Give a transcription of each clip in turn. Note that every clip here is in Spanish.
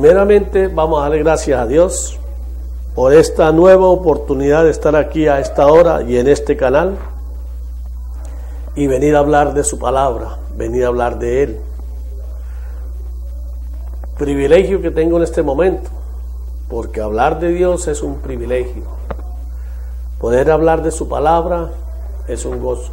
Primeramente vamos a darle gracias a Dios por esta nueva oportunidad de estar aquí a esta hora y en este canal y venir a hablar de su palabra, venir a hablar de Él. Privilegio que tengo en este momento, porque hablar de Dios es un privilegio. Poder hablar de su palabra es un gozo.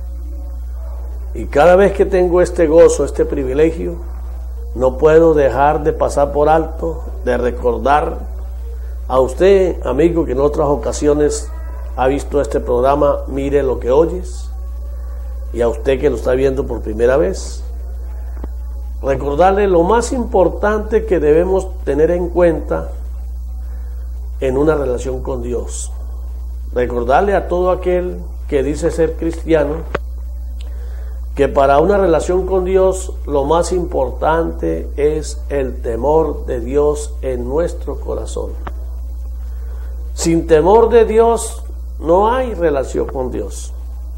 Y cada vez que tengo este gozo, este privilegio, no puedo dejar de pasar por alto, de recordar a usted, amigo, que en otras ocasiones ha visto este programa, Mire lo que oyes, y a usted que lo está viendo por primera vez, recordarle lo más importante que debemos tener en cuenta en una relación con Dios. Recordarle a todo aquel que dice ser cristiano que para una relación con Dios lo más importante es el temor de Dios en nuestro corazón. Sin temor de Dios no hay relación con Dios.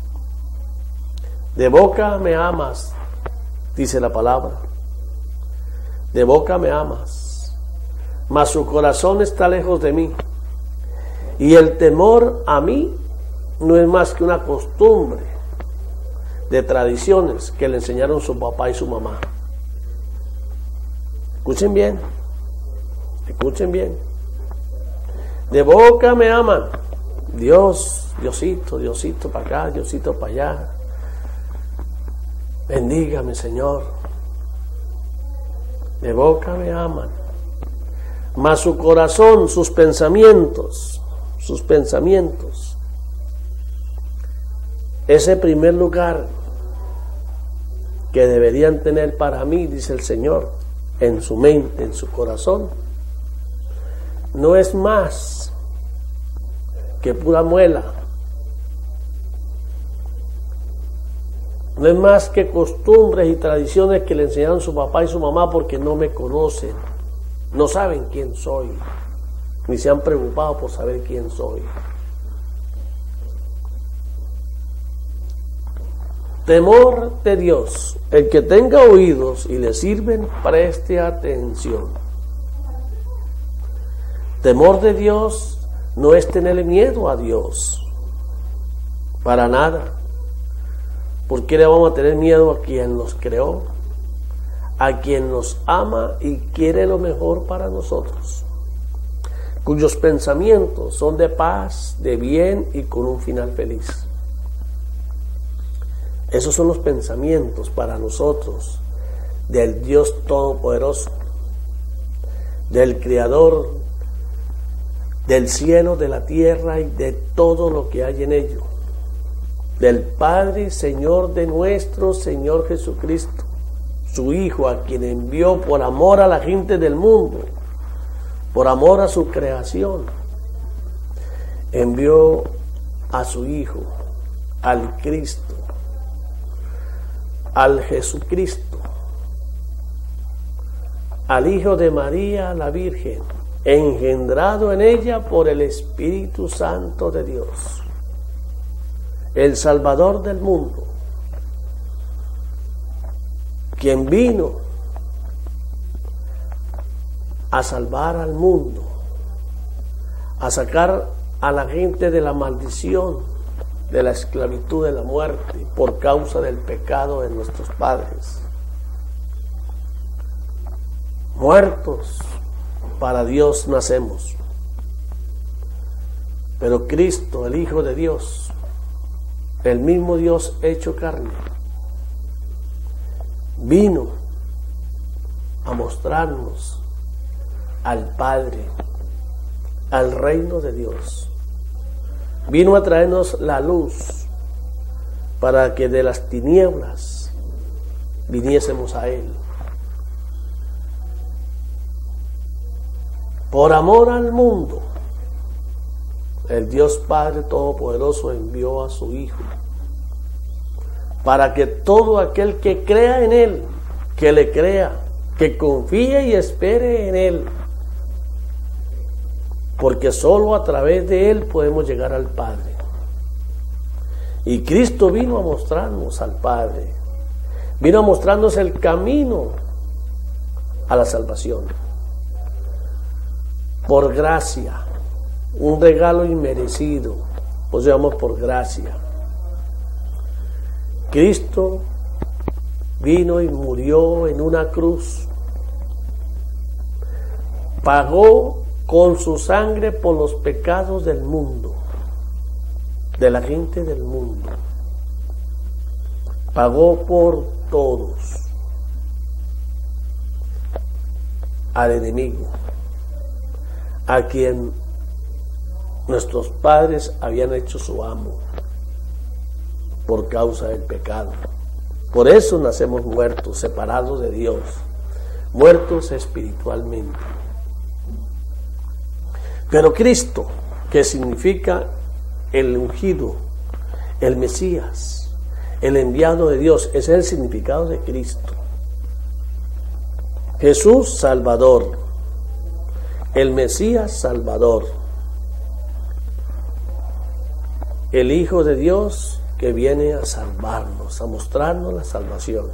De boca me amas, dice la palabra. De boca me amas, mas su corazón está lejos de mí. Y el temor a mí no es más que una costumbre de tradiciones que le enseñaron su papá y su mamá. Escuchen bien, escuchen bien. De boca me aman. Dios, Diosito, Diosito para acá, Diosito para allá. Bendígame, Señor. De boca me aman. Mas su corazón, sus pensamientos, ese primer lugar que deberían tener para mí, dice el Señor, en su mente, en su corazón, no es más que pura muela, no es más que costumbres y tradiciones que le enseñaron su papá y su mamá porque no me conocen, no saben quién soy, ni se han preocupado por saber quién soy. Temor de Dios. El que tenga oídos y le sirven, preste atención. Temor de Dios no es tenerle miedo a Dios, para nada. ¿Por qué le vamos a tener miedo a quien nos creó, a quien nos ama y quiere lo mejor para nosotros, cuyos pensamientos son de paz, de bien y con un final feliz? Esos son los pensamientos para nosotros del Dios Todopoderoso, del Creador del cielo, de la tierra y de todo lo que hay en ello, del Padre y Señor de nuestro Señor Jesucristo, su Hijo, a quien envió por amor a la gente del mundo, por amor a su creación. Envió a su Hijo, al Cristo, al Jesucristo, al Hijo de María la Virgen, engendrado en ella por el Espíritu Santo de Dios, el Salvador del mundo, quien vino a salvar al mundo, a sacar a la gente de la maldición, de la esclavitud, de la muerte, por causa del pecado de nuestros padres. Muertos para Dios nacemos, pero Cristo, el Hijo de Dios, el mismo Dios hecho carne, vino a mostrarnos al Padre, al reino de Dios. Vino a traernos la luz para que de las tinieblas viniésemos a Él. Por amor al mundo, el Dios Padre Todopoderoso envió a su Hijo para que todo aquel que crea en Él, que le crea, que confíe y espere en Él, porque solo a través de Él podemos llegar al Padre. Y Cristo vino a mostrarnos al Padre, vino a mostrarnos el camino a la salvación. por gracia, un regalo inmerecido, o sea, por gracia. Cristo vino y murió en una cruz, pagó con su sangre por los pecados del mundo, de la gente del mundo, pagó por todos, al enemigo, a quien nuestros padres habían hecho su amo por causa del pecado. Por eso nacemos muertos, separados de Dios, muertos espiritualmente. Pero Cristo, que significa el ungido, el Mesías, el enviado de Dios, ese es el significado de Cristo. Jesús Salvador, el Mesías Salvador, el Hijo de Dios que viene a salvarnos, a mostrarnos la salvación.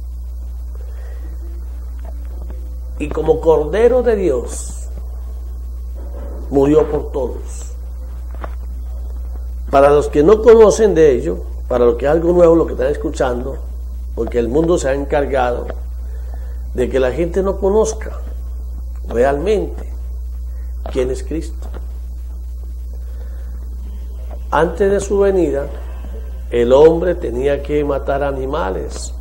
Y como Cordero de Dios, murió por todos. Para los que no conocen de ello, para los que es algo nuevo lo que están escuchando, porque el mundo se ha encargado de que la gente no conozca realmente quién es Cristo. Antes de su venida, el hombre tenía que matar animales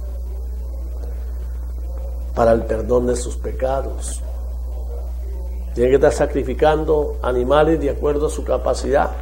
para el perdón de sus pecados. Tiene que estar sacrificando animales de acuerdo a su capacidad.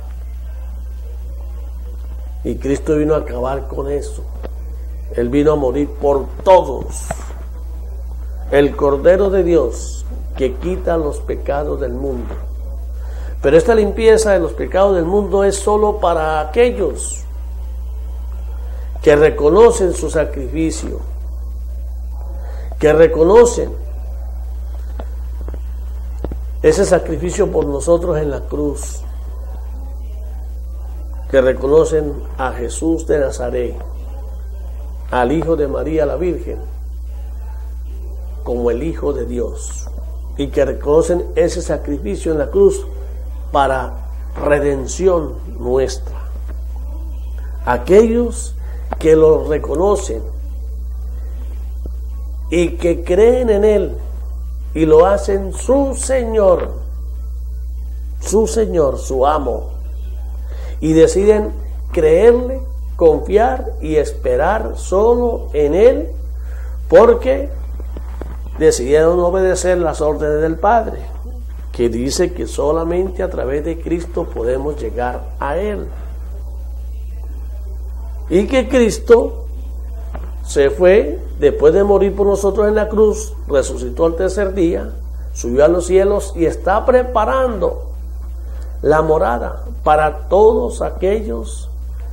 Y Cristo vino a acabar con eso. Él vino a morir por todos. El Cordero de Dios que quita los pecados del mundo. Pero esta limpieza de los pecados del mundo es solo para aquellos que reconocen su sacrificio, que reconocen ese sacrificio por nosotros en la cruz, que reconocen a Jesús de Nazaret, al Hijo de María la Virgen, como el Hijo de Dios, y que reconocen ese sacrificio en la cruz para redención nuestra. Aquellos que lo reconocen y que creen en Él y lo hacen su Señor, su amo, y deciden creerle, confiar y esperar solo en Él, porque decidieron obedecer las órdenes del Padre, que dice que solamente a través de Cristo podemos llegar a Él. Y que Cristo se fue, después de morir por nosotros en la cruz, resucitó al tercer día, subió a los cielos y está preparando la morada para todos aquellos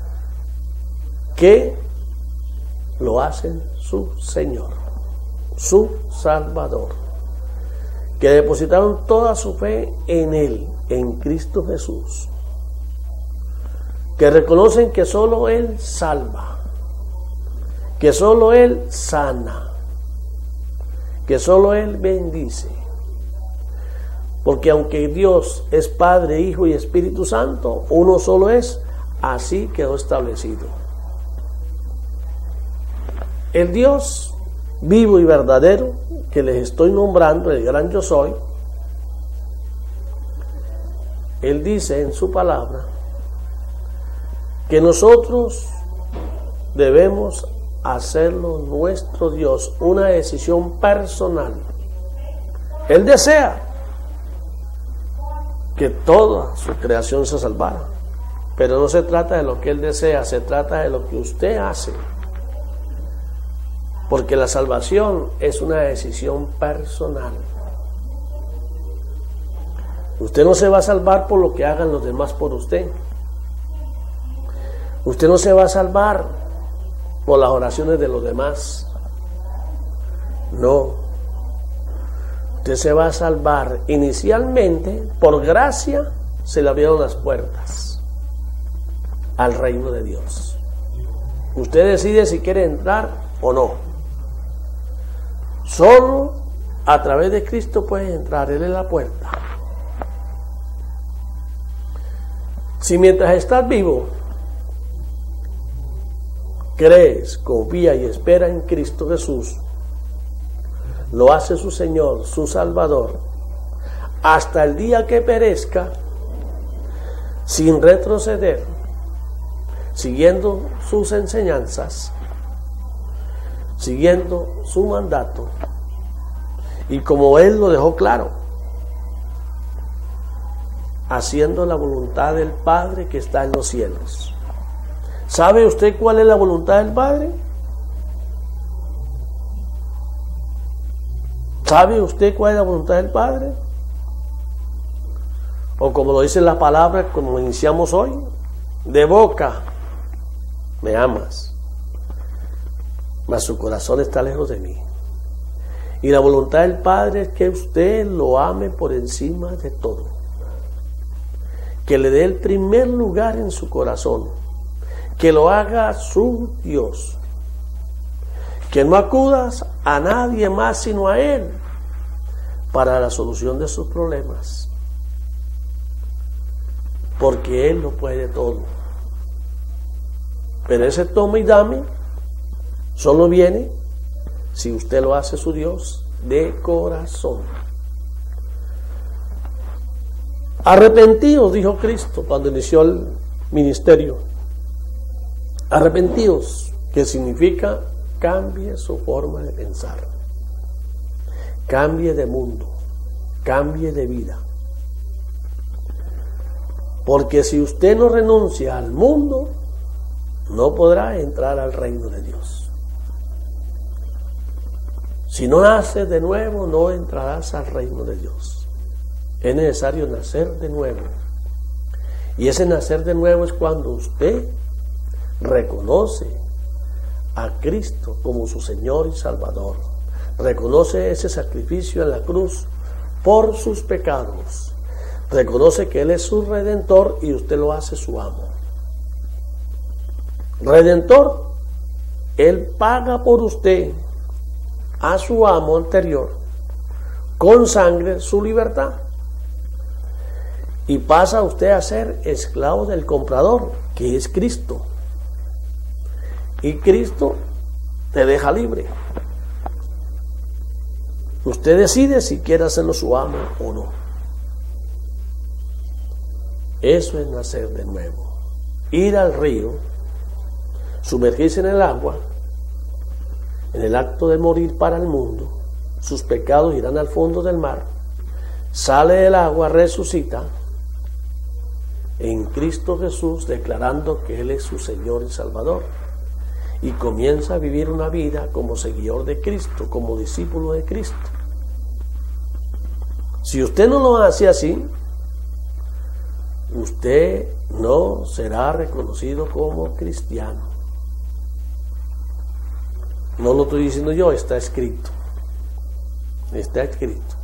que lo hacen su Señor, su Salvador, que depositaron toda su fe en Él, en Cristo Jesús, que reconocen que solo Él salva, que solo Él sana, que solo Él bendice. Porque aunque Dios es Padre, Hijo y Espíritu Santo, uno solo es, así quedó establecido. El Dios vivo y verdadero que les estoy nombrando, el gran yo soy, Él dice en su palabra que nosotros debemos hacerlo nuestro Dios, una decisión personal. Él desea que toda su creación se salvara, pero no se trata de lo que Él desea, se trata de lo que usted hace, porque la salvación es una decisión personal. Usted no se va a salvar por lo que hagan los demás por usted. Usted no se va a salvar por las oraciones de los demás. No. Usted se va a salvar inicialmente, por gracia, se le abrieron las puertas al reino de Dios. Usted decide si quiere entrar o no. Solo a través de Cristo puede entrar, Él es la puerta. Si mientras estás vivo, crees, confía y espera en Cristo Jesús, lo hace su Señor, su Salvador, hasta el día que perezca, sin retroceder, siguiendo sus enseñanzas, siguiendo su mandato, y como Él lo dejó claro, haciendo la voluntad del Padre que está en los cielos. ¿Sabe usted cuál es la voluntad del Padre? ¿Sabe usted cuál es la voluntad del Padre? O como lo dice la palabra, como iniciamos hoy, de boca me amas, mas su corazón está lejos de mí. Y la voluntad del Padre es que usted lo ame por encima de todo, que le dé el primer lugar en su corazón, que lo haga su Dios, que no acudas a nadie más sino a Él para la solución de sus problemas, porque Él lo puede todo. Pero ese toma y dame solo viene si usted lo hace su Dios de corazón. Arrepentidos, dijo Cristo cuando inició el ministerio. Arrepentidos, que significa cambie su forma de pensar, cambie de mundo, cambie de vida. Porque si usted no renuncia al mundo, no podrá entrar al reino de Dios. Si no naces de nuevo, no entrarás al reino de Dios. Es necesario nacer de nuevo. Y ese nacer de nuevo es cuando usted reconoce a Cristo como su Señor y Salvador. Reconoce ese sacrificio en la cruz por sus pecados. Reconoce que Él es su Redentor y usted lo hace su amo. Redentor, Él paga por usted a su amo anterior con sangre su libertad. Y pasa usted a ser esclavo del comprador, que es Cristo. Y Cristo te deja libre. Usted decide si quiere hacerlo su amo o no. Eso es nacer de nuevo. Ir al río, sumergirse en el agua, en el acto de morir para el mundo, sus pecados irán al fondo del mar, sale del agua, resucita en Cristo Jesús, declarando que Él es su Señor y Salvador, y comienza a vivir una vida como seguidor de Cristo, como discípulo de Cristo. Si usted no lo hace así, usted no será reconocido como cristiano. No lo estoy diciendo yo, está escrito. Está escrito.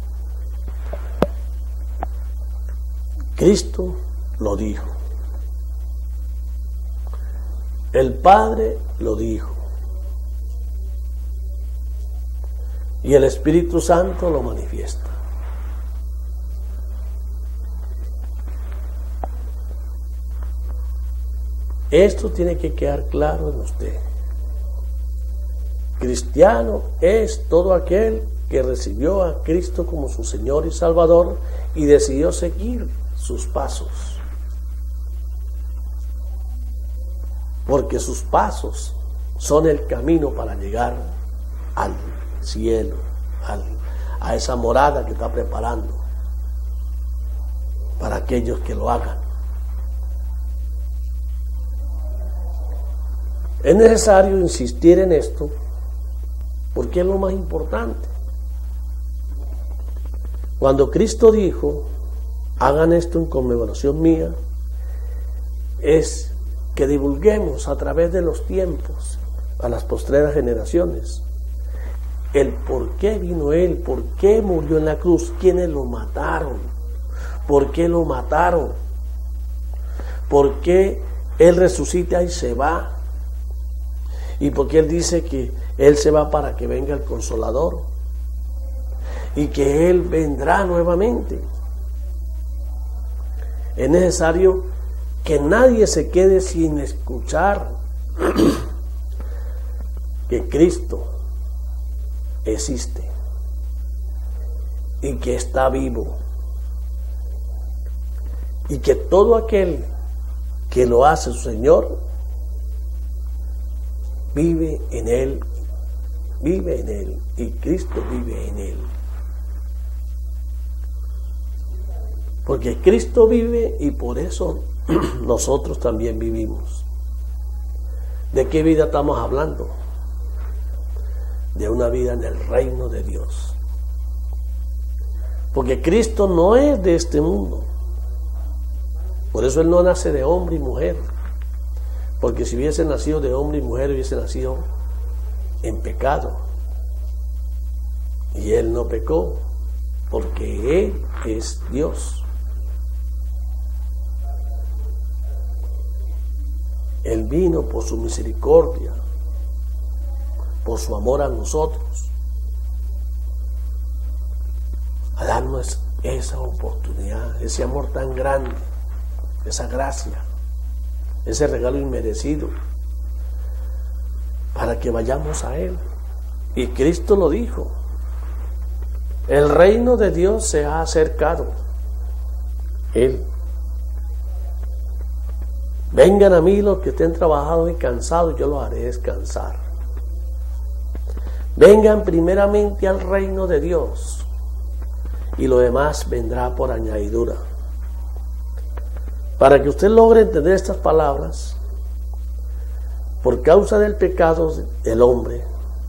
Cristo lo dijo. El Padre lo dijo. Y el Espíritu Santo lo manifiesta. Esto tiene que quedar claro en usted. Cristiano es todo aquel que recibió a Cristo como su Señor y Salvador y decidió seguir sus pasos. Porque sus pasos son el camino para llegar al cielo, a esa morada que está preparando para aquellos que lo hagan. Es necesario insistir en esto porque es lo más importante. Cuando Cristo dijo, hagan esto en conmemoración mía, es que divulguemos a través de los tiempos a las postreras generaciones el por qué vino Él, por qué murió en la cruz, quiénes lo mataron, por qué lo mataron, por qué Él resucita y se va, y por qué Él dice que Él se va para que venga el Consolador y que Él vendrá nuevamente. Es necesario que nadie se quede sin escuchar que Cristo existe y que está vivo, y que todo aquel que lo hace su Señor vive en Él, y Cristo vive en Él. Porque Cristo vive y por eso nosotros también vivimos. ¿De qué vida estamos hablando? De una vida en el reino de Dios. Porque Cristo no es de este mundo. Por eso Él no nace de hombre y mujer. Porque si hubiese nacido de hombre y mujer, hubiese nacido en pecado. Y Él no pecó, porque Él es Dios. Él vino por su misericordia, por su amor a nosotros, a darnos esa oportunidad, ese amor tan grande, esa gracia, ese regalo inmerecido, para que vayamos a Él. Y Cristo lo dijo: el reino de Dios se ha acercado. Él: vengan a mí los que estén trabajados y cansados, yo los haré descansar. Vengan primeramente al reino de Dios, y lo demás vendrá por añadidura. Para que usted logre entender estas palabras, por causa del pecado del hombre,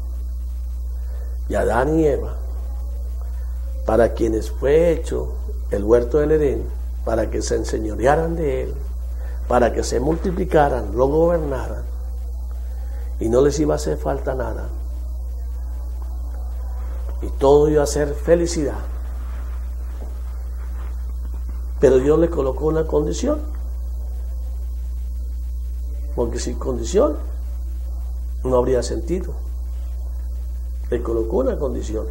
y Adán y Eva, para quienes fue hecho el huerto del Edén, para que se enseñorearan de él, para que se multiplicaran, lo gobernaran, y no les iba a hacer falta nada, y todo iba a ser felicidad. Pero Dios le colocó una condición, porque sin condición no habría sentido. Le colocó una condición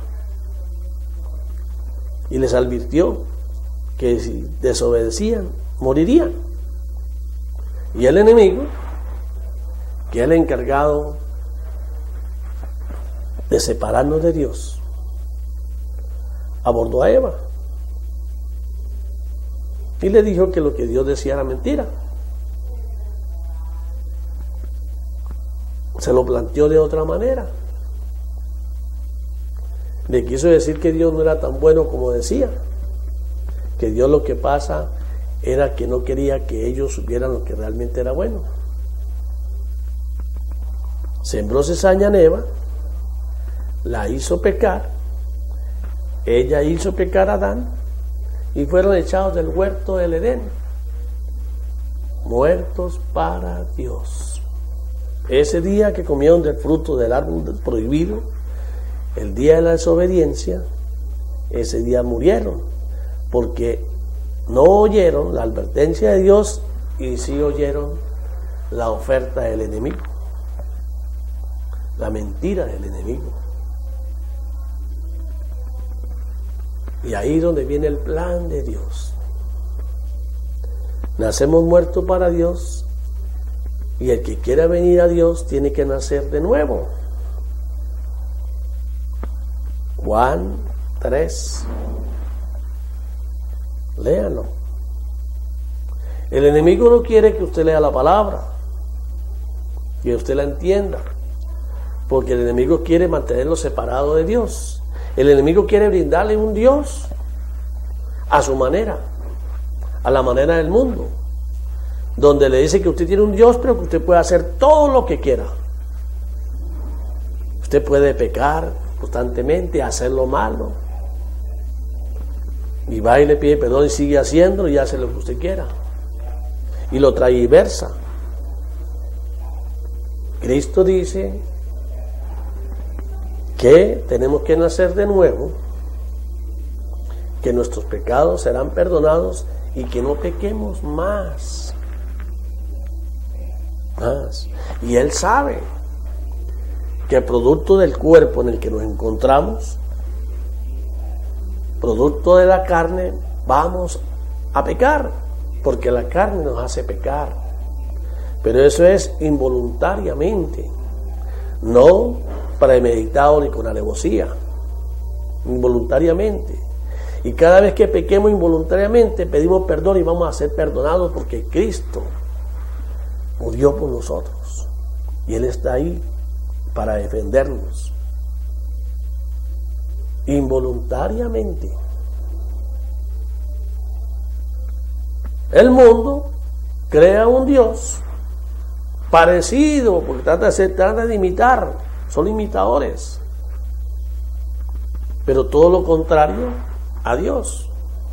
y les advirtió que si desobedecían, morirían. Y el enemigo, que es el encargado de separarnos de Dios, abordó a Eva y le dijo que lo que Dios decía era mentira. Se lo planteó de otra manera. Le quiso decir que Dios no era tan bueno como decía, que Dios lo que pasa era que no quería que ellos supieran lo que realmente era bueno. Sembró cizaña en Eva, la hizo pecar, ella hizo pecar a Adán, y fueron echados del huerto del Edén, muertos para Dios. Ese día que comieron del fruto del árbol prohibido, el día de la desobediencia, ese día murieron, porque no oyeron la advertencia de Dios y sí oyeron la oferta del enemigo, la mentira del enemigo. Y ahí es donde viene el plan de Dios. Nacemos muertos para Dios, y el que quiera venir a Dios tiene que nacer de nuevo. Juan 3. Léanlo. El enemigo no quiere que usted lea la palabra, que usted la entienda, porque el enemigo quiere mantenerlo separado de Dios. El enemigo quiere brindarle un Dios a su manera, a la manera del mundo, donde le dice que usted tiene un Dios, pero que usted puede hacer todo lo que quiera. Usted puede pecar constantemente, hacer lo malo, y va y le pide perdón y sigue haciéndolo y hace lo que usted quiera, y lo transversa. Cristo dice que tenemos que nacer de nuevo, que nuestros pecados serán perdonados y que no pequemos más. Y Él sabe que producto del cuerpo en el que nos encontramos, producto de la carne, vamos a pecar. porque la carne nos hace pecar, pero eso es involuntariamente, no premeditado ni con alevosía, involuntariamente. Y cada vez que pequemos involuntariamente pedimos perdón y vamos a ser perdonados porque Cristo murió por nosotros y Él está ahí para defendernos. Involuntariamente. El mundo crea un Dios parecido, porque trata de imitar, son imitadores, pero todo lo contrario a Dios,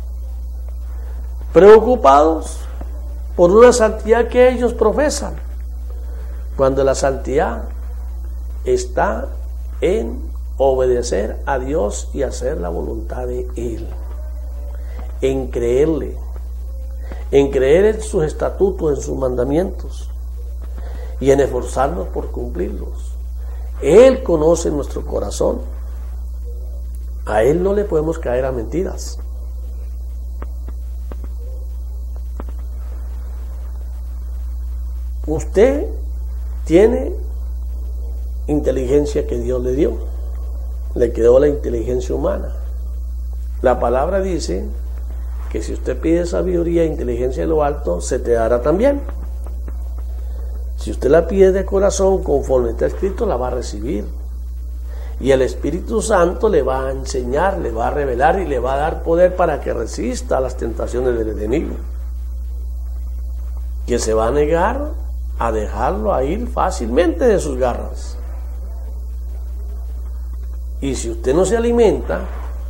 preocupados por una santidad que ellos profesan, cuando la santidad está en obedecer a Dios y hacer la voluntad de Él, en creerle, en creer en sus estatutos, en sus mandamientos y en esforzarnos por cumplirlos. Él conoce nuestro corazón. A Él no le podemos caer a mentiras. Usted tiene inteligencia que Dios le dio. Le quedó la inteligencia humana. La palabra dice que si usted pide sabiduría e inteligencia de lo alto, se te dará también. Si usted la pide de corazón, conforme está escrito, la va a recibir. Y el Espíritu Santo le va a enseñar, le va a revelar y le va a dar poder para que resista a las tentaciones del enemigo, que se va a negar a dejarlo a ir fácilmente de sus garras. Y si usted no se alimenta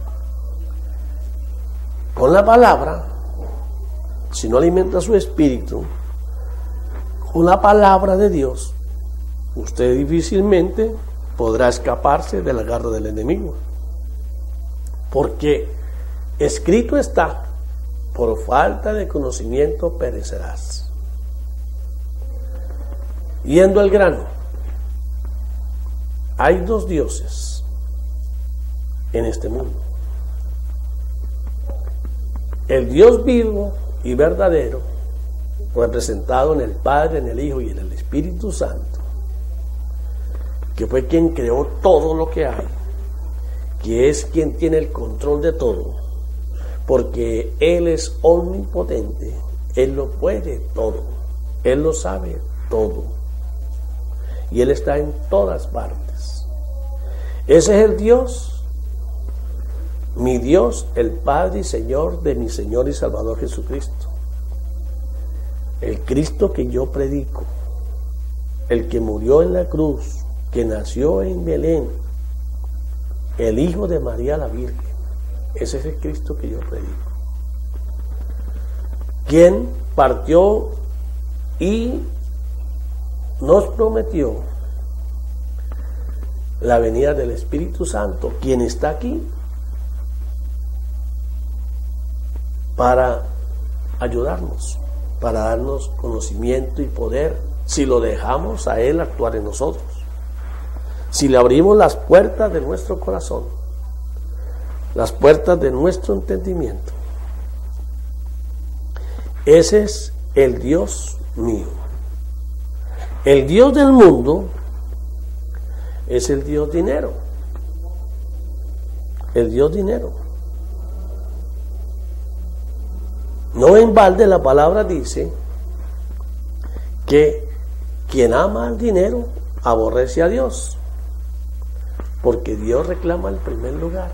con la palabra, si no alimenta su espíritu con la palabra de Dios, usted difícilmente podrá escaparse de la garra del enemigo, porque escrito está: por falta de conocimiento perecerás. Yendo al grano, hay dos dioses en este mundo: el Dios vivo y verdadero, representado en el Padre, en el Hijo y en el Espíritu Santo, que fue quien creó todo lo que hay, que es quien tiene el control de todo, porque Él es omnipotente, Él lo puede todo, Él lo sabe todo, y Él está en todas partes. Ese es el Dios, mi Dios, el Padre y Señor de mi Señor y Salvador Jesucristo, el Cristo que yo predico, el que murió en la cruz, que nació en Belén, el Hijo de María la Virgen. Ese es el Cristo que yo predico, quien partió y nos prometió la venida del Espíritu Santo, quien está aquí para ayudarnos, para darnos conocimiento y poder, si lo dejamos a Él actuar en nosotros, si le abrimos las puertas de nuestro corazón, las puertas de nuestro entendimiento. Ese es el Dios mío. El Dios del mundo es el Dios dinero. El Dios dinero. No en balde la palabra dice que quien ama al dinero aborrece a Dios, porque Dios reclama el primer lugar.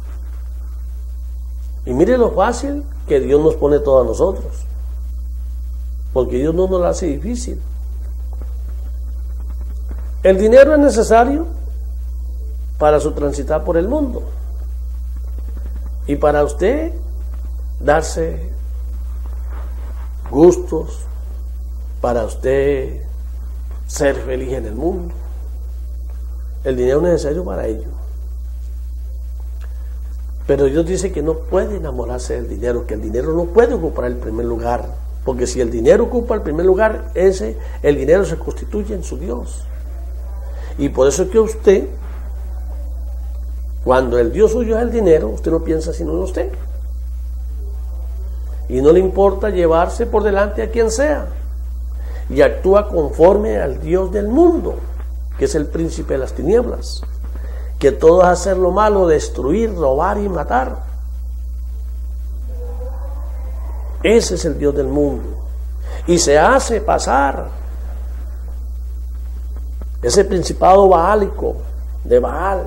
Y mire lo fácil que Dios nos pone todo a nosotros, porque Dios no nos lo hace difícil. El dinero es necesario para su transitar por el mundo y para usted darse gustos, para usted ser feliz en el mundo. El dinero es necesario para ello. Pero Dios dice que no puede enamorarse del dinero, que el dinero no puede ocupar el primer lugar, porque si el dinero ocupa el primer lugar, el dinero se constituye en su Dios. Y por eso es que usted, cuando el Dios suyo es el dinero, usted no piensa sino en usted. y no le importa llevarse por delante a quien sea, y actúa conforme al Dios del mundo, que es el príncipe de las tinieblas, que todo es hacer lo malo, destruir, robar y matar. Ese es el Dios del mundo, y se hace pasar ese principado baálico de Baal,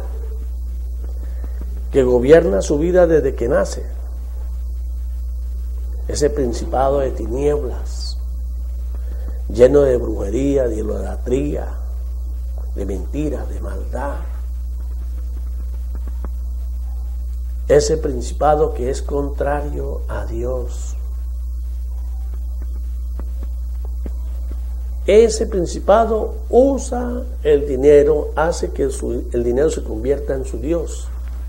que gobierna su vida desde que nace, ese principado de tinieblas, lleno de brujería, de idolatría, de mentira, de maldad. Ese principado que es contrario a Dios. Ese principado usa el dinero, hace que el dinero se convierta en su Dios.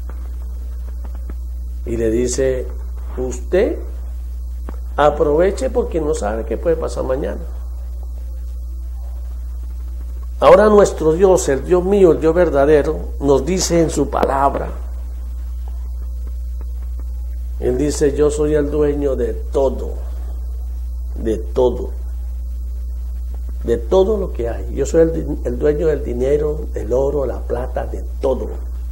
Y le dice, usted aproveche porque no sabe qué puede pasar mañana. Ahora nuestro Dios, el Dios mío, el Dios verdadero, nos dice en su palabra. Él dice, yo soy el dueño de todo, de todo, de todo lo que hay. Yo soy el dueño del dinero, del oro, la plata, de todo.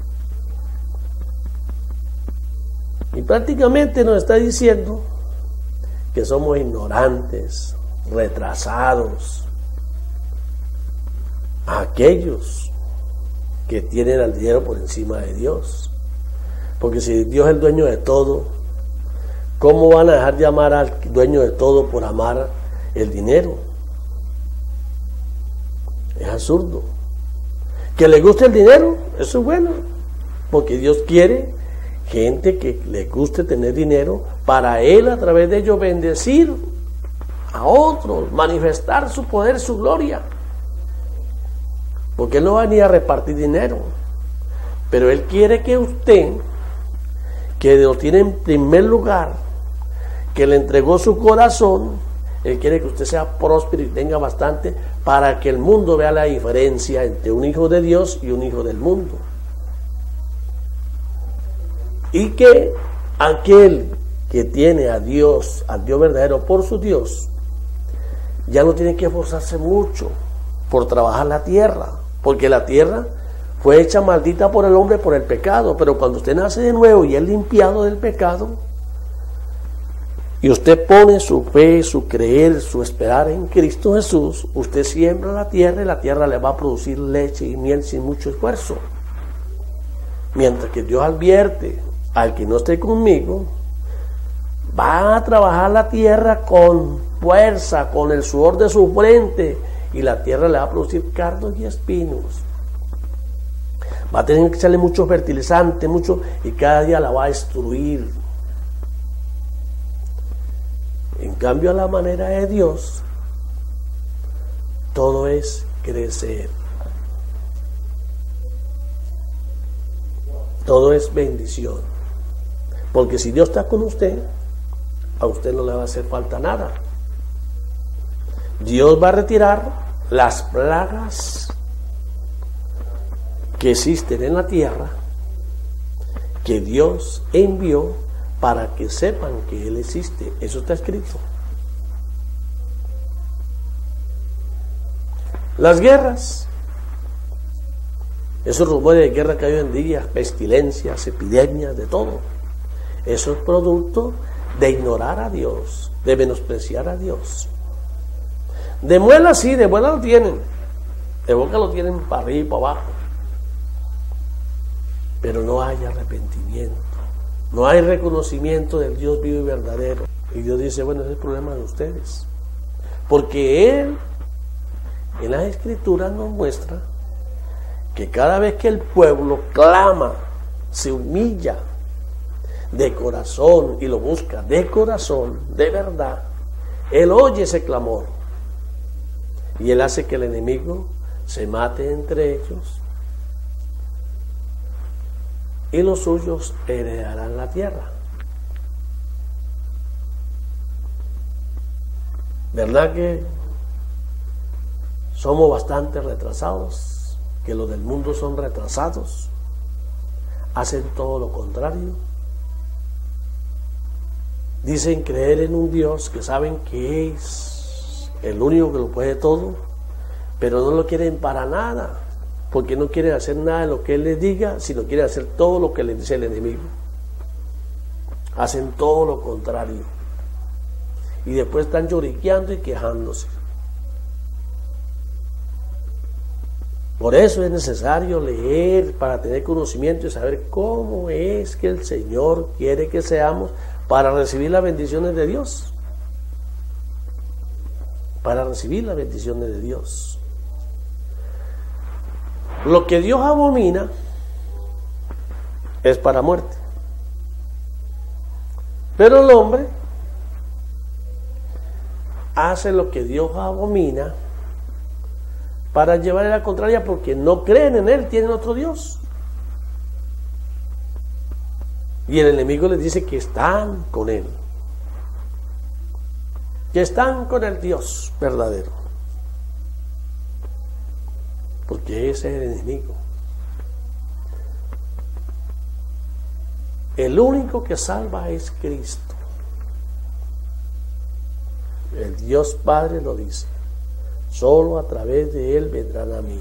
Y prácticamente nos está diciendo que somos ignorantes, retrasados, aquellos que tienen al dinero por encima de Dios. Porque si Dios es el dueño de todo, ¿cómo van a dejar de amar al dueño de todo por amar el dinero? Es absurdo. Que le guste el dinero, eso es bueno, porque Dios quiere gente que le guste tener dinero para Él a través de ellos bendecir a otros, manifestar su poder, su gloria. Porque Él no va ni a repartir dinero, pero Él quiere que usted, que lo tiene en primer lugar, que le entregó su corazón, Él quiere que usted sea próspero y tenga bastante para que el mundo vea la diferencia entre un hijo de Dios y un hijo del mundo. Y que aquel que tiene a Dios, al Dios verdadero por su Dios, ya no tiene que esforzarse mucho por trabajar la tierra, porque la tierra fue hecha maldita por el hombre por el pecado, pero cuando usted nace de nuevo y es limpiado del pecado, y usted pone su fe, su creer, su esperar en Cristo Jesús, usted siembra la tierra y la tierra le va a producir leche y miel sin mucho esfuerzo. Mientras que Dios advierte al que no esté conmigo, va a trabajar la tierra con fuerza, con el sudor de su frente, y la tierra le va a producir cardos y espinos. Va a tener que echarle mucho fertilizante, y cada día la va a destruir. En cambio, a la manera de Dios, todo es crecer. Todo es bendición. Porque si Dios está con usted, a usted no le va a hacer falta nada. Dios va a retirar las plagas que existen en la tierra, que Dios envió para que sepan que Él existe. Eso está escrito. Las guerras, esos rumores de guerra que hay hoy en día, pestilencias, epidemias, de todo, eso es producto de ignorar a Dios, de menospreciar a Dios. De muela sí, de muela lo tienen, de boca lo tienen para arriba y para abajo, pero no hay arrepentimiento, no hay reconocimiento del Dios vivo y verdadero. Y Dios dice, bueno, ese es el problema de ustedes, porque Él en las Escrituras nos muestra que cada vez que el pueblo clama, se humilla de corazón y lo busca de corazón, de verdad, Él oye ese clamor y Él hace que el enemigo se mate entre ellos y los suyos heredarán la tierra. ¿Verdad que somos bastante retrasados? Que los del mundo son retrasados, hacen todo lo contrario. Dicen creer en un Dios que saben que es el único que lo puede todo, pero no lo quieren para nada, porque no quieren hacer nada de lo que Él les diga, sino quieren hacer todo lo que les dice el enemigo. Hacen todo lo contrario. Y después están lloriqueando y quejándose. Por eso es necesario leer para tener conocimiento y saber cómo es que el Señor quiere que seamos para recibir las bendiciones de Dios. Para recibir las bendiciones de Dios. Lo que Dios abomina es para muerte. Pero el hombre hace lo que Dios abomina para llevarle la contraria, porque no creen en Él, tienen otro Dios. Y el enemigo les dice que están con Él, que están con el Dios verdadero, porque ese es el enemigo. El único que salva es Cristo. El Dios Padre lo dice: solo a través de Él vendrán a mí.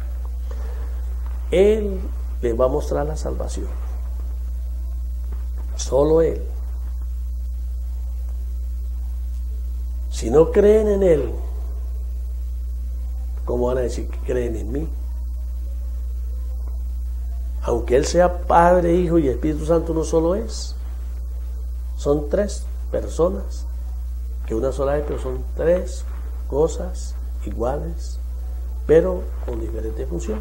Él les va a mostrar la salvación. Solo Él. Si no creen en Él, ¿cómo van a decir que creen en mí? Aunque Él sea Padre, Hijo y Espíritu Santo, no solo es. Son tres personas, que una sola vez, pero son tres cosas iguales, pero con diferentes funciones.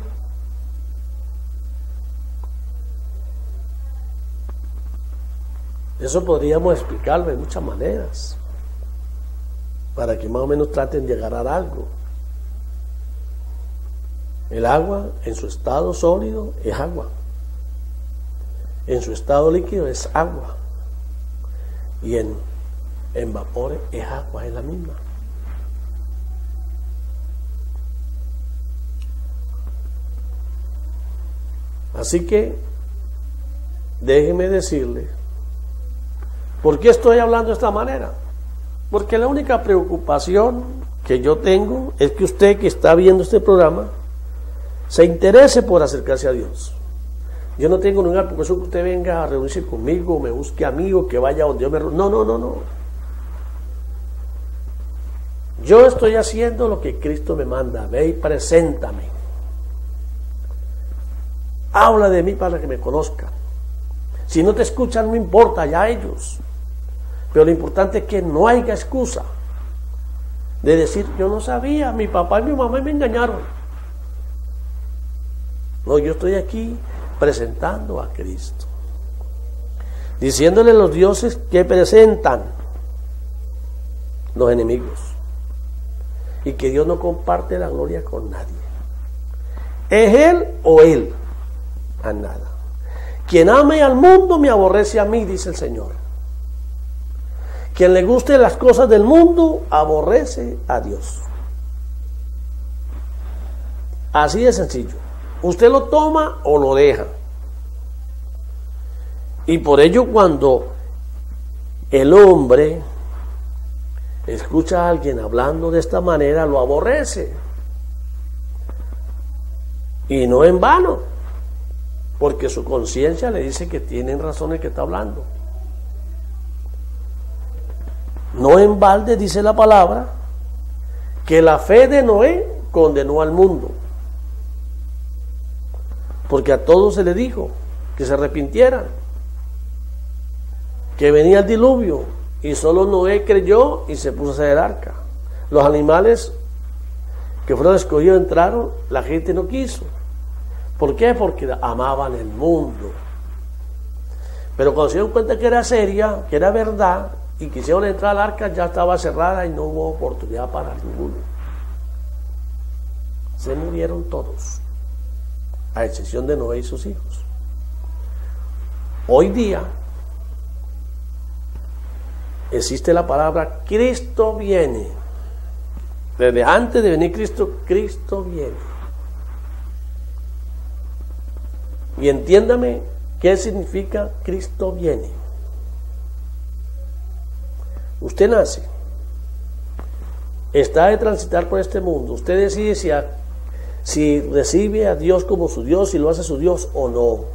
Eso podríamos explicarlo de muchas maneras, para que más o menos traten de agarrar algo. El agua en su estado sólido es agua, en su estado líquido es agua, y en vapor es agua, es la misma. Así que déjeme decirle, ¿por qué estoy hablando de esta manera? Porque la única preocupación que yo tengo es que usted que está viendo este programa se interese por acercarse a Dios. Yo no tengo ninguna preocupación que usted venga a reunirse conmigo, me busque amigo, que vaya donde yo me... No. Yo estoy haciendo lo que Cristo me manda. Ve y preséntame. Habla de mí para que me conozcan. Si no te escuchan, no importa, ya ellos. Pero lo importante es que no haya excusa de decir: yo no sabía, mi papá y mi mamá me engañaron. No, yo estoy aquí presentando a Cristo, diciéndole a los dioses que presentan los enemigos, y que Dios no comparte la gloria con nadie. ¿Es Él o Él? A nada. Quien ame al mundo me aborrece a mí, dice el Señor. Quien le guste las cosas del mundo aborrece a Dios. Así de sencillo. Usted lo toma o lo deja. Y por ello, cuando el hombre escucha a alguien hablando de esta manera, lo aborrece. Y no en vano, porque su conciencia le dice que tienen razón el que está hablando. No en balde dice la palabra que la fe de Noé condenó al mundo, porque a todos se le dijo que se arrepintieran, que venía el diluvio, y solo Noé creyó y se puso a hacer el arca. Los animales que fueron escogidos entraron, la gente no quiso. ¿Por qué? Porque amaban el mundo. Pero cuando se dieron cuenta que era seria, que era verdad, y quisieron entrar al arca, ya estaba cerrada y no hubo oportunidad para ninguno. Se murieron todos, a excepción de Noé y sus hijos. Hoy día existe la palabra Cristo viene. Desde antes de venir Cristo, Cristo viene. Y entiéndame qué significa Cristo viene. Usted nace, está de transitar por este mundo, usted decide si recibe a Dios como su Dios, si lo hace su Dios o no.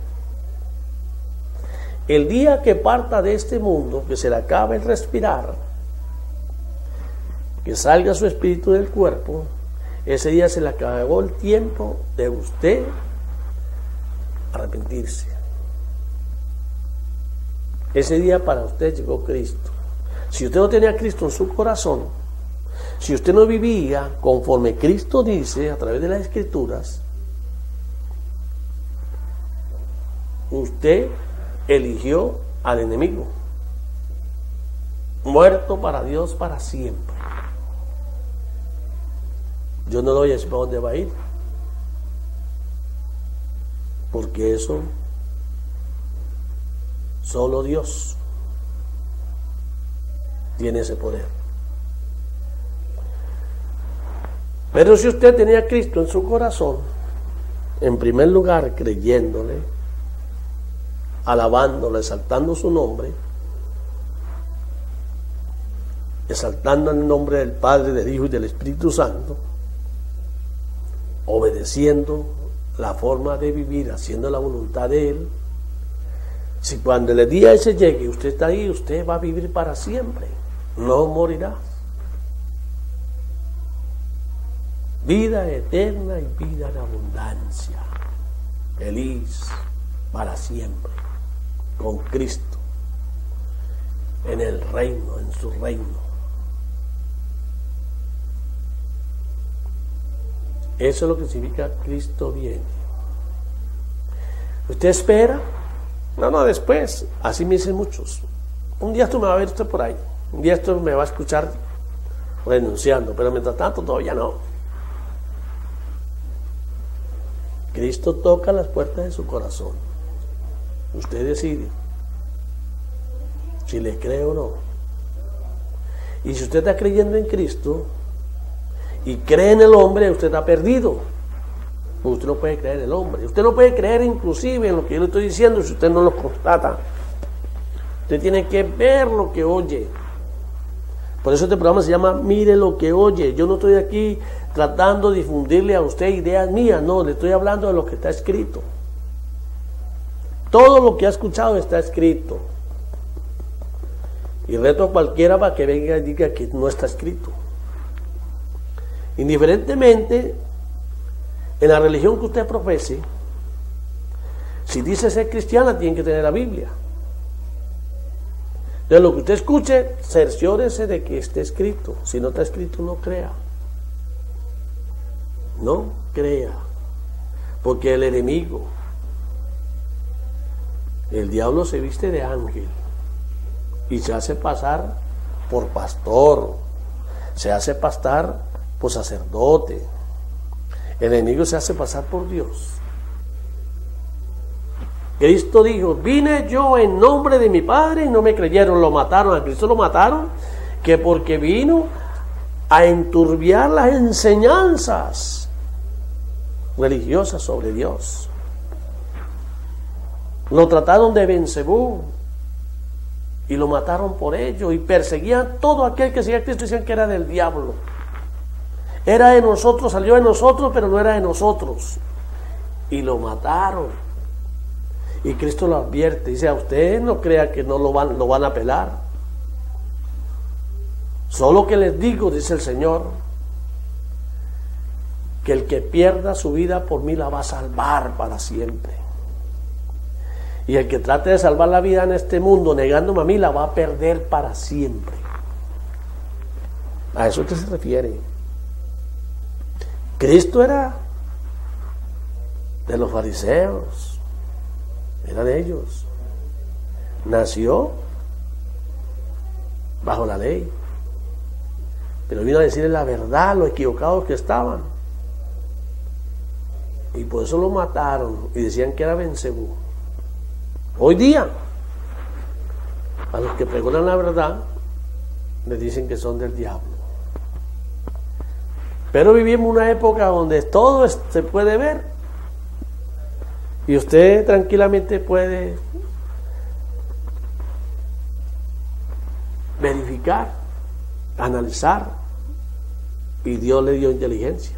El día que parta de este mundo, que se le acabe el respirar, que salga su espíritu del cuerpo, ese día se le acabó el tiempo de usted arrepentirse. Ese día para usted llegó Cristo. Si usted no tenía a Cristo en su corazón, si usted no vivía conforme Cristo dice a través de las Escrituras, usted eligió al enemigo, muerto para Dios para siempre. Yo no le voy a decir para dónde va a ir, porque eso solo Dios tiene ese poder. Pero si usted tenía a Cristo en su corazón, en primer lugar creyéndole, alabándole, exaltando su nombre, exaltando el nombre del Padre, del Hijo y del Espíritu Santo, obedeciendo la forma de vivir, haciendo la voluntad de Él, si cuando el día ese llegue, usted está ahí, usted va a vivir para siempre, no morirá. Vida eterna y vida en abundancia, feliz para siempre, con Cristo, en el reino, en su reino. Eso es lo que significa Cristo viene. ¿Usted espera? No, después. Así me dicen muchos. Un día esto me va a ver usted por ahí. Un día esto me va a escuchar renunciando, pero mientras tanto todavía no. Cristo toca las puertas de su corazón. Usted decide si le cree o no. Y si usted está creyendo en Cristo y cree en el hombre, usted está perdido. Usted no puede creer en el hombre. Usted no puede creer inclusive en lo que yo le estoy diciendo si usted no lo constata. Usted tiene que ver lo que oye. Por eso este programa se llama Mire lo que oye. Yo no estoy aquí tratando de difundirle a usted ideas mías, no, le estoy hablando de lo que está escrito. Todo lo que ha escuchado está escrito. Y reto a cualquiera para que venga y diga que no está escrito. Indiferentemente, en la religión que usted profese, si dice ser cristiana, tiene que tener la Biblia. De lo que usted escuche, cerciórese de que esté escrito. Si no está escrito, no crea. No crea. Porque el enemigo, el diablo se viste de ángel y se hace pasar por pastor, se hace pasar por sacerdote. El enemigo se hace pasar por Dios. Cristo dijo: vine yo en nombre de mi Padre y no me creyeron, lo mataron. A Cristo lo mataron, que porque vino a enturbiar las enseñanzas religiosas sobre Dios. Lo trataron de Beelzebú y lo mataron por ello, y perseguían todo aquel que seguía a Cristo, decían que era del diablo. Era de nosotros, salió de nosotros, pero no era de nosotros. Y lo mataron. Y Cristo lo advierte, dice: a usted no crea que no lo van a pelar. Solo que les digo, dice el Señor, que el que pierda su vida por mí la va a salvar para siempre. Y el que trate de salvar la vida en este mundo negándome a mí, la va a perder para siempre. A eso usted se refiere. Cristo era de los fariseos, era de ellos. Nació bajo la ley, pero vino a decirles la verdad, lo equivocados que estaban. Y por eso lo mataron y decían que era Beelzebú. Hoy día, a los que pregonan la verdad, les dicen que son del diablo. Pero vivimos una época donde todo se puede ver y usted tranquilamente puede verificar analizar, y Dios le dio inteligencia.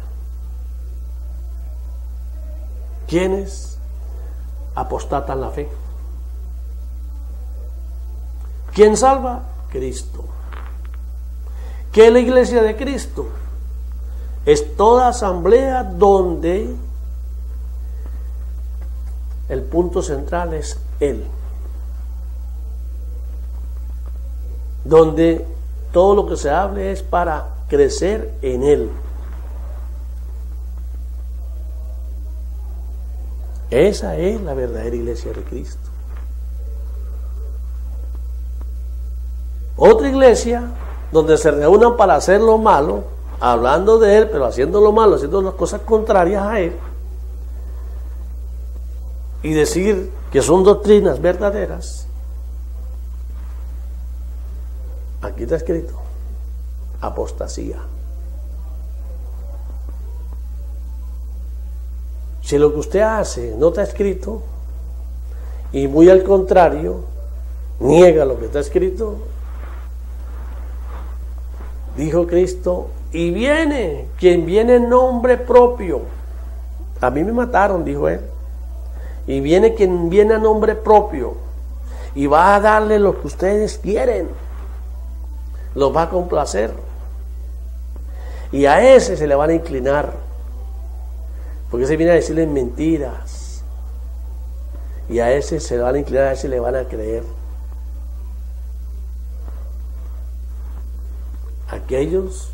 ¿Quiénes apostatan la fe? ¿Quién salva? Cristo. ¿Qué es la iglesia de Cristo? Es toda asamblea donde el punto central es Él. Donde todo lo que se hable es para crecer en Él. Esa es la verdadera iglesia de Cristo. Otra iglesia donde se reúnan para hacer lo malo, hablando de Él, pero haciendo lo malo, haciendo las cosas contrarias a Él, y decir que son doctrinas verdaderas. Aquí está escrito: apostasía. Si lo que usted hace no está escrito, y muy al contrario, niega lo que está escrito, dijo Cristo, y viene quien viene en nombre propio. A mí me mataron, dijo Él. Y viene quien viene a nombre propio, y va a darle lo que ustedes quieren, los va a complacer, y a ese se le van a inclinar, porque ese viene a decirles mentiras, y a ese se le van a inclinar, a ese le van a creer. Aquellos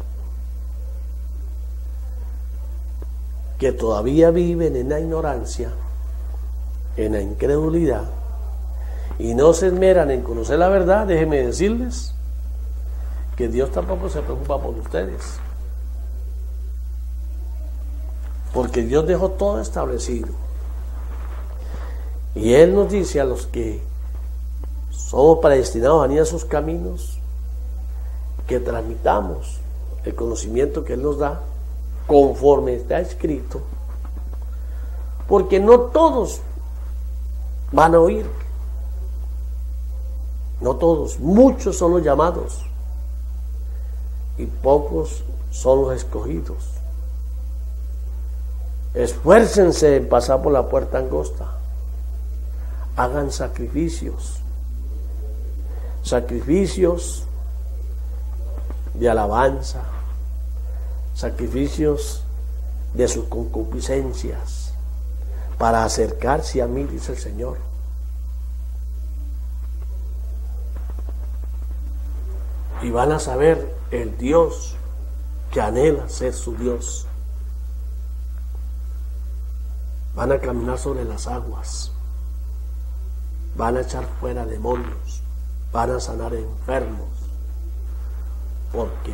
que todavía viven en la ignorancia, en la incredulidad, y no se esmeran en conocer la verdad, déjenme decirles que Dios tampoco se preocupa por ustedes, porque Dios dejó todo establecido, y Él nos dice a los que somos predestinados a ir a sus caminos, que transmitamos el conocimiento que Él nos da conforme está escrito, porque no todos van a oír, no todos, muchos son los llamados y pocos son los escogidos. Esfuércense en pasar por la puerta angosta, hagan sacrificios de alabanza, sacrificios de sus concupiscencias, para acercarse a mí, dice el Señor. Y van a saber el Dios que anhela ser su Dios. Van a caminar sobre las aguas, van a echar fuera demonios, van a sanar enfermos, porque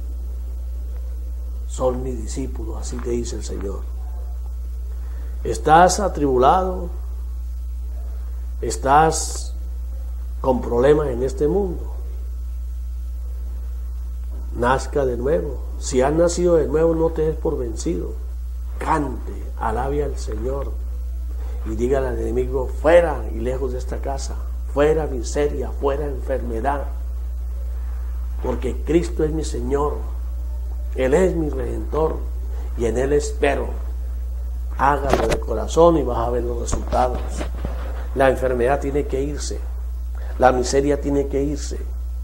son mis discípulos, así te dice el Señor. ¿Estás atribulado? ¿Estás con problemas en este mundo? Nazca de nuevo. Si has nacido de nuevo, no te des por vencido. Cante, alabe al Señor y dígale al enemigo: fuera y lejos de esta casa, fuera miseria, fuera enfermedad, porque Cristo es mi Señor, Él es mi Redentor y en Él espero. Hágalo de corazón y vas a ver los resultados. La enfermedad tiene que irse, la miseria tiene que irse.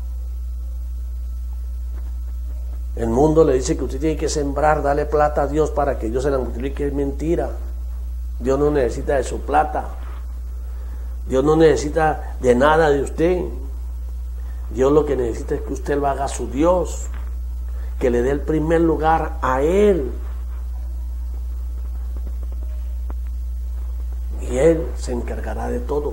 El mundo le dice que usted tiene que sembrar, darle plata a Dios para que Dios se la multiplique. Es mentira. Dios no necesita de su plata, Dios no necesita de nada de usted. Dios lo que necesita es que usted lo haga a su Dios, que le dé el primer lugar a Él, y Él se encargará de todo.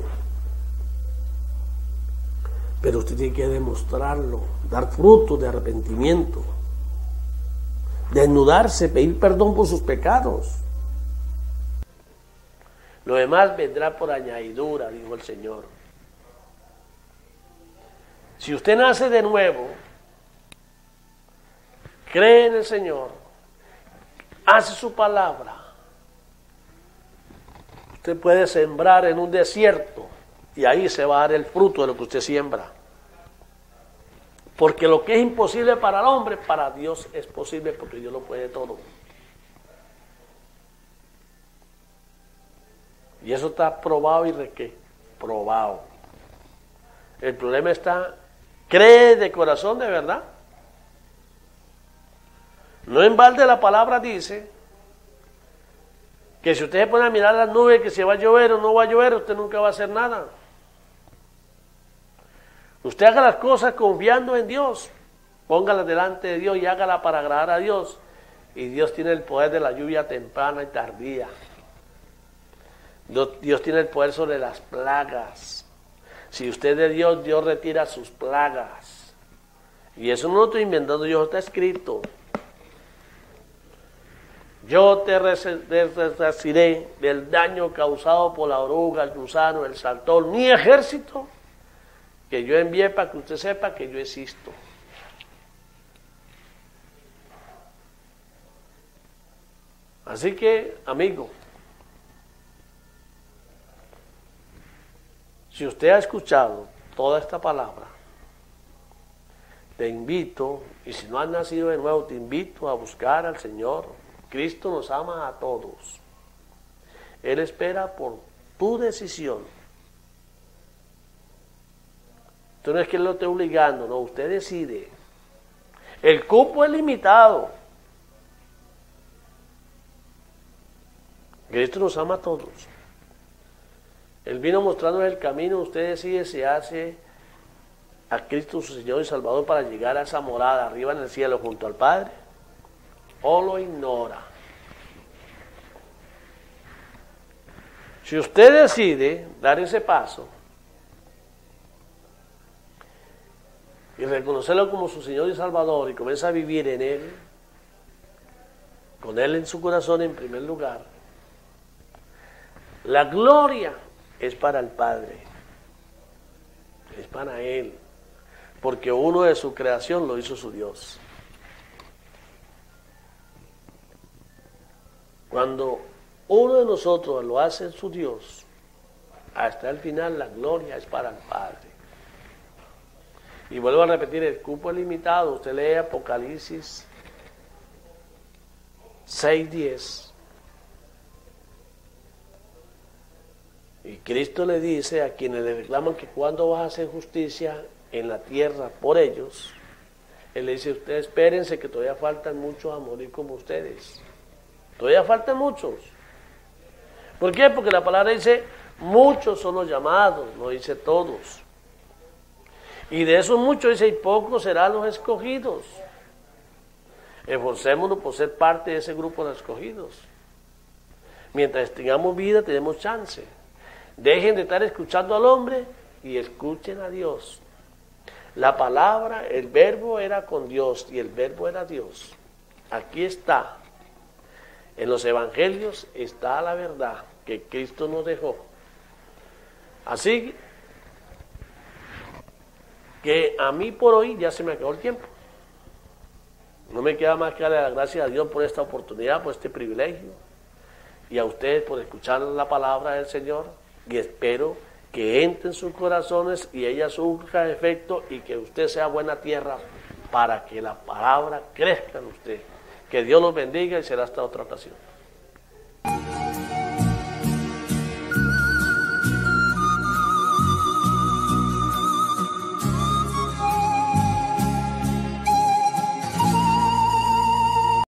Pero usted tiene que demostrarlo, dar frutos de arrepentimiento, desnudarse, pedir perdón por sus pecados. Lo demás vendrá por añadidura, dijo el Señor. Si usted nace de nuevo, cree en el Señor, hace su palabra, usted puede sembrar en un desierto y ahí se va a dar el fruto de lo que usted siembra. Porque lo que es imposible para el hombre, para Dios es posible, porque Dios lo puede todo. Y eso está probado y probado. El problema está, ¿cree de corazón de verdad? No en balde la palabra dice que si usted se pone a mirar las nubes, que si va a llover o no va a llover, usted nunca va a hacer nada. Usted haga las cosas confiando en Dios, póngalas delante de Dios y hágala para agradar a Dios. Y Dios tiene el poder de la lluvia temprana y tardía. Dios tiene el poder sobre las plagas. Si usted es de Dios, Dios retira sus plagas. Y eso no lo estoy inventando yo, está escrito. Yo te resarciré del daño causado por la oruga, el gusano, el saltón, mi ejército, que yo envié para que usted sepa que yo existo. Así que, amigo, si usted ha escuchado toda esta palabra, te invito, y si no has nacido de nuevo, te invito a buscar al Señor. Cristo nos ama a todos. Él espera por tu decisión. Esto no es que Él lo esté obligando, no, usted decide. El cupo es limitado. Cristo nos ama a todos. Él vino mostrándonos el camino, usted decide si hace a Cristo su Señor y Salvador para llegar a esa morada arriba en el cielo junto al Padre, o lo ignora. Si usted decide dar ese paso y reconocerlo como su Señor y Salvador y comienza a vivir en Él, con Él en su corazón en primer lugar, la gloria es para el Padre, es para Él, porque uno de su creación lo hizo su Dios. Cuando uno de nosotros lo hace su Dios, hasta el final la gloria es para el Padre. Y vuelvo a repetir, el cupo es limitado. Usted lee Apocalipsis 6:10. Y Cristo le dice a quienes le reclaman que cuando vas a hacer justicia en la tierra por ellos, Él le dice, ustedes espérense que todavía faltan muchos a morir como ustedes. Todavía faltan muchos. ¿Por qué? Porque la palabra dice, muchos son los llamados, no dice todos. Y de esos muchos dice, y pocos serán los escogidos. Esforcémonos por ser parte de ese grupo de escogidos. Mientras tengamos vida, tenemos chance. Dejen de estar escuchando al hombre y escuchen a Dios. La palabra, el verbo era con Dios y el verbo era Dios. Aquí está. En los evangelios está la verdad que Cristo nos dejó. Así que a mí por hoy ya se me acabó el tiempo. No me queda más que darle las gracias a Dios por esta oportunidad, por este privilegio. Y a ustedes por escuchar la palabra del Señor. Y espero que entre en sus corazones y ella surja efecto y que usted sea buena tierra para que la palabra crezca en usted. Que Dios los bendiga y será hasta otra ocasión.